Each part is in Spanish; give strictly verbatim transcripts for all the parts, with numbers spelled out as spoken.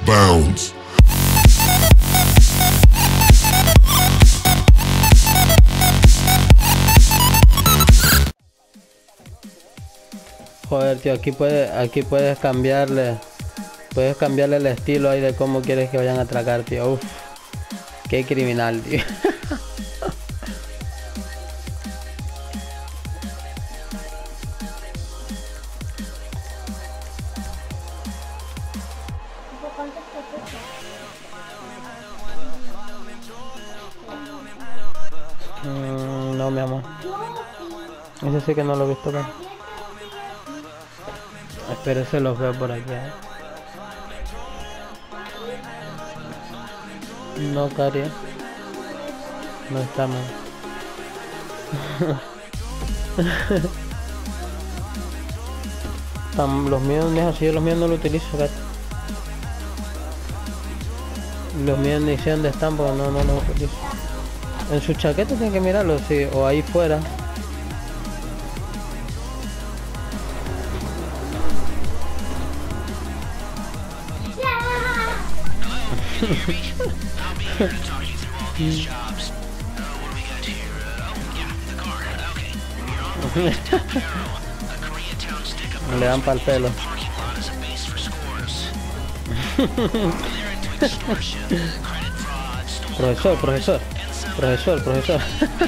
bounds. Joder, tío, aquí puedes, aquí puedes cambiarle, puedes cambiarle el estilo ahí de cómo quieres que vayan a atracar, tío. Uf, qué criminal, tío. Mm, no, mi amor. Ese sí que no lo he visto, pero... Espero se los veo por aquí, ¿eh? No, Cari. No estamos. Los míos no es así, yo los míos no lo utilizo, Cari. Los míos ni sé dónde están porque no, no los utilizo. En su chaqueta tienen que mirarlo, sí, o ahí fuera. Le dan pa'l pelo. Profesor, profesor, profesor, profesor.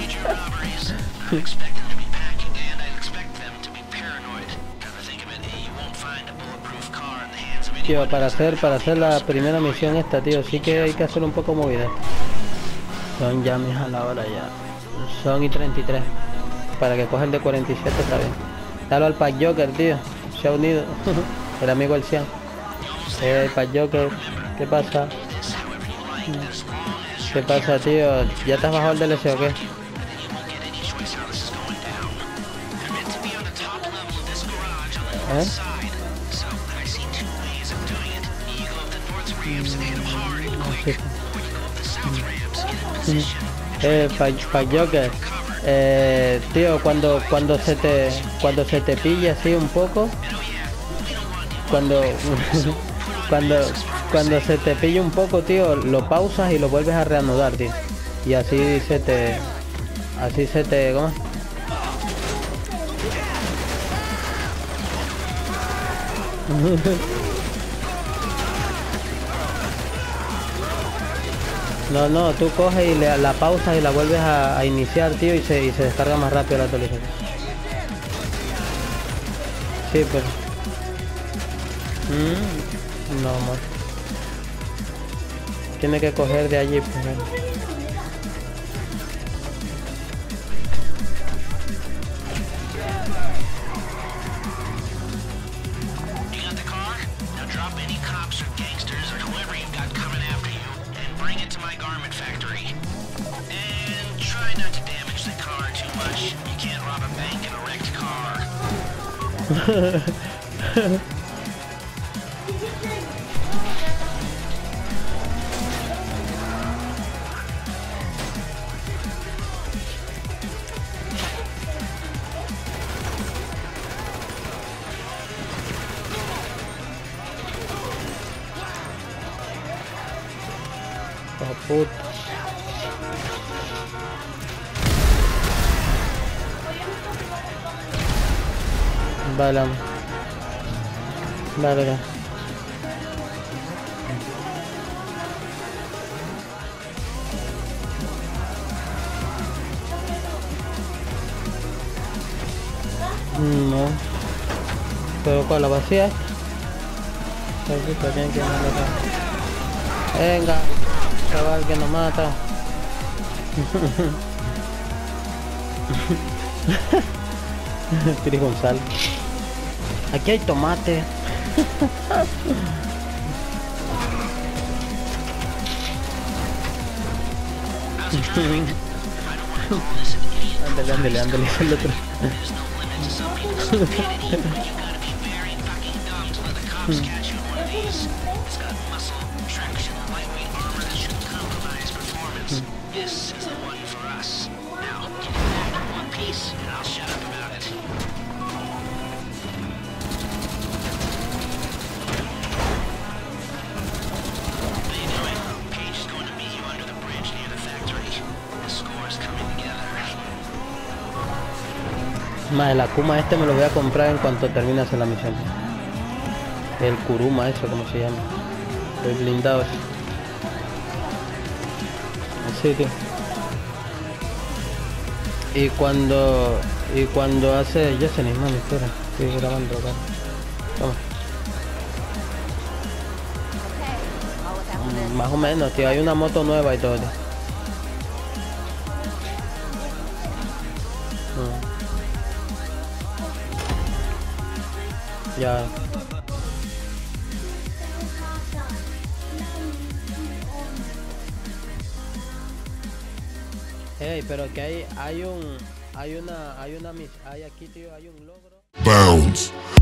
Tío, para hacer, para hacer la primera misión esta, tío, sí que hay que hacer un poco movida. Son ya, mija, la hora ya. Son y treinta y tres. Para que coja el de cuarenta y siete está bien. Dale al Pack Joker, tío. Se ha unido. El amigo el Cian. Eh, Pack Joker. ¿Qué pasa? ¿Qué pasa, tío? ¿Ya te has bajado el D L C o qué? ¿Eh? Eh, Pack Joker. Eh, tío, cuando cuando se te cuando se te pilla así un poco, cuando cuando cuando se te pilla un poco, tío, lo pausas y lo vuelves a reanudar, tío, y así se te así se te ¿cómo? No, no, tú coges y le, la pausas y la vuelves a, a iniciar, tío, y se, y se descarga más rápido la actualización. Sí, pero... Mm, no, amor. Tiene que coger de allí primero. Oh, puta. Vale, amor. Vale, vale. No. Pero con la vacía. Venga, chaval que nos mata. Piri González. Aquí hay tomate. Ándale, ándale, ándale, el otro. Más el Akuma este me lo voy a comprar en cuanto termine de hacer la misión. El Kuruma, eso como se llama. El blindado ese. Sí, tío. Y cuando... Y cuando hace... Ya se ni mami, espera. Estoy grabando acá. Toma. Mm, más o menos, tío. Hay una moto nueva y todo, tío. Mm. Ya. Hey, pero que hay, hay un, hay una, hay una, mis- hay aquí, tío, hay un logro. Bounce.